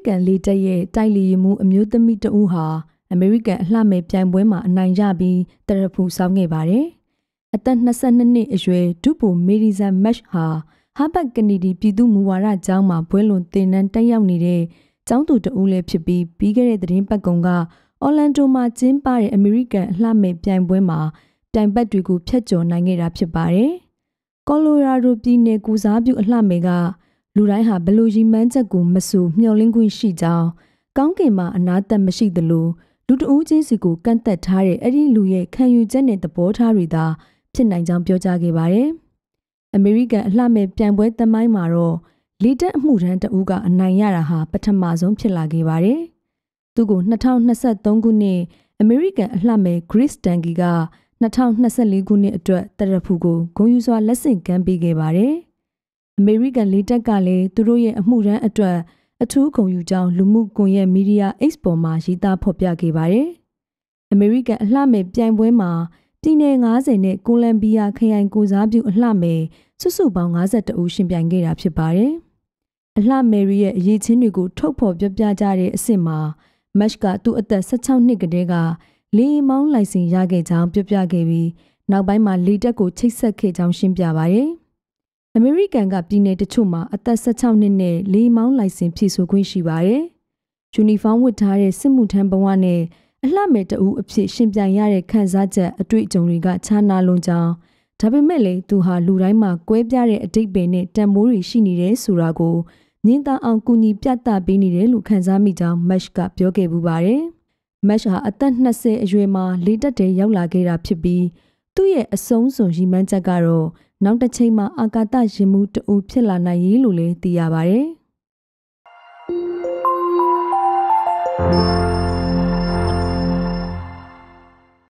ကန်လေတပ်ရဲ့တိုက်လေယာဉ်မှူးအမျိုးသမီးတဦးဟာအမေရိကန်အလှမဲ့ပြိုင်ပွဲမှာအနိုင်ရပြီးတရဖူဆောင်ခဲ့ပါတယ်။အသက်22နှစ်အရွယ်ဒုဗိုလ်မေရီဆန်မက်ဟာဟာဘတ်ကနေဒီပြည်သူ့မူဝါဒကျောင်းမှာဘွဲလွန်သင်တန်းတက်ရောက်နေတဲ့ကျောင်းသူတဦးလည်းဖြစ်ပြီးခဲ့တဲ့သတင်းပတ်ကုန်ကအော်လန်ဒိုမှာကျင်းပတဲ့အမေရိကန်အလှမဲ့ပြိုင်ပွဲမှာပြိုင်ဘက်တွေကိုဖျက်ချော်နိုင်ခဲ့တာဖြစ်ပါတယ်။ကော်လိုရာဒိုပြည်နယ်ကူစားပြုအလှမဲ့ကလူတိုင်းဟာဘလို့ရီမန်းချက်ကိုမဆူမျှော်လင့်ခွင့်ရှိကြောင်းကောင်းကင်မှာအနာသက်မရှိသလိုလူတဦးချင်းစီကိုကန့်သက်ထားတဲ့အဲ့ဒီလူရဲ့ခံယူချက်နဲ့သဘောထားတွေသာဖြစ်နိုင်ကြောင်းပြောကြားခဲ့ပါတယ်။အမေရိကန်အလှမဲ့ပြိုင်ပွဲသမိုင်းမှာတော့လေတပ်အမှုထမ်းတဦးကအနိုင်ရတာဟာပထမဆုံးဖြစ်လာခဲ့ပါတယ်။သူကို2023ခုနှစ်အမေရိကန်အလှမဲ့ Grace Tanky က2024ခုနှစ်အတွက်တရဖူကိုဂုဏ်ယူစွာလက်ဆင့်ကမ်းပေးခဲ့ပါတယ်။အမေရိကန်လေတပ်ကလည်းသူတို့ရဲ့အမှုထမ်းအတွက်အထူးဂုဏ်ယူကြောင်းလူမှုကွန်ရက်မီဒီယာ X ပေါ်မှာရေးသားဖော်ပြခဲ့ပါတယ်။အမေရိကန်အလှမဲ့ပြိုင်ပွဲမှာပြည်နယ်90နဲ့ကိုလံဘီယာခရိုင်ကိုစားပြုအလှမဲ့စုစုပေါင်း52ဦးရှင်ပြိုင်ခဲ့တာဖြစ်ပါတယ်။အလှမဲ့ရဲ့အရေးချင်းတွေကိုထုတ်ဖော်ပြပြကြတဲ့အစ်စ်မှာမက်ရှ်ကသူ့အသက်16နှစ်ကတည်းကလေမောင်းလိုင်စင်ရခဲ့ကြောင်းပြပြခဲ့ပြီးနောက်ပိုင်းမှာလေတပ်ကိုချိတ်ဆက်ခဲ့ကြောင်းရှင်းပြပါတယ်။အမေရိကန်ကပြည်နယ်တချို့မှာအသက်16နှစ်နဲ့လေမောင်းလိုင်စင်ဖြည့်ဆို့ခွင့်ရှိပါတယ်။ယူနီဖောင်းဝတ်ထားတဲ့စစ်မှုထမ်းဘဝနဲ့အလှမဲ့တအူးအဖြစ်ရှင်ပြိုင်ရတဲ့ခံစားချက်အတွေ့အကြုံတွေကခြားနာလွန်ကြောင်းဒါပေမဲ့လည်းသူဟာလူတိုင်းမှာကွဲပြားတဲ့အတိတ်ပဲနဲ့တန်မိုးတွေရှိနေတယ်ဆိုတာကိုငင်းသားအောင်ကူညီပြသပေးနေတယ်လို့ခံစားမိကြောင်းမက်ရှ်ကပြောခဲ့ပူပါတယ်။မက်ရှ်ဟာအသက်20အရွယ်မှာလေတပ်ထဲရောက်လာခဲ့တာဖြစ်ပြီးသူ့ရဲ့အဆုံးစွန်ရည်မှန်းချက်ကတော့နောက်တစ်ချိန်မှာအာကာသယာဉ်မှူးတအူးဖြစ်လာနိုင်ရေးလို့လည်းသိရပါတယ်။